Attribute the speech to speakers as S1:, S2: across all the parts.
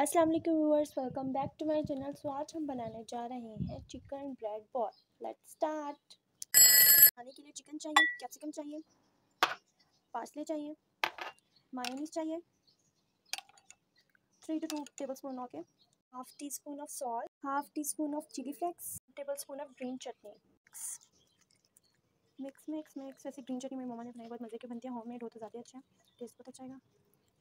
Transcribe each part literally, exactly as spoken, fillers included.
S1: अस्सलाम वालेकुम viewers, welcome back to my channel. So आज हम बनाने जा रहे हैं chicken bread ball. Let's start. बनाने के लिए चिकन चाहिए, कैप्सिकम चाहिए, पार्सले चाहिए, मायोनीज चाहिए, three two two tablespoon okay, half teaspoon of salt, half teaspoon of chilli flakes, tablespoon of green chutney. Mix mix mix. ऐसी green chutney मेरी mama ने बनाई, बहुत मज़े की बनती है, होममेड हो तो ज़्यादा अच्छा है, टेस्ट बहुत अच्छा आएगा।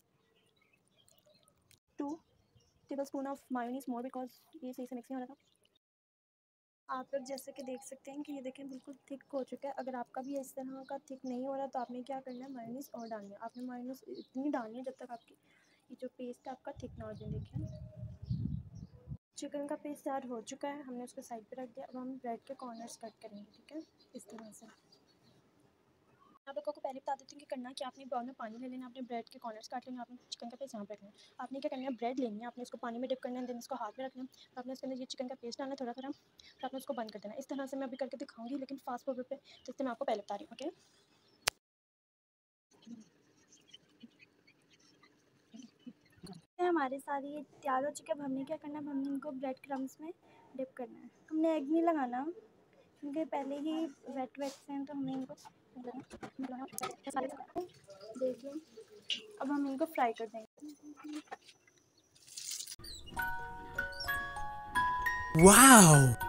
S1: Two tablespoon of mayonnaise more because ये सही से मिक्स नहीं हो रहा था। आप लोग जैसे कि देख सकते हैं कि ये देखें बिल्कुल थिक हो चुका है। अगर आपका भी इस तरह का थिक नहीं हो रहा तो आपने क्या करना है, मायोनीज और डालनी है। आपने मायोनीज इतनी डालनी है जब तक आपकी ये जो पेस्ट है आपका थिक ना हो जाए। देखिए चिकन का पेस्ट तैयार हो चुका है, हमने उसको साइड पे रख दिया। अब हम ब्रेड के कॉर्नर्स कट करेंगे, ठीक है, इस तरह से। आप लोगों को पहले बता देती हूँ कि करना कि आपने बाउल में पानी ले लेना, आपने ब्रेड के कॉर्नर्स काट लेना, आपने चिकन का पेस्ट यहाँ पे रखना है। आपने क्या करना है, ब्रेड लेनी है, आपने इसको पानी में डिप करना है, देन इसको हाथ में रखना है, तो आपने इसके अंदर ये चिकन का पेस्ट डालना है थोड़ा थोड़ा, तो आपने उसको बंद कर देना। इस तरह से मैं अभी करके दिखाऊंगी, लेकिन फास्ट फॉरवर्ड पे, तो इससे मैं आपको पहले बता रही हूँ। ओके, हमारे सारे ये तैयार हो चुके हैं। अब हमने क्या करना है, हमने इनको ब्रेड क्रम्स में डिप करना है। हमने एग नहीं लगाना क्योंकि पहले ही वेट वेट से हैं, तो हमने इनको देखिए। अब हम इनको फ्राई कर देंगे।
S2: Wow!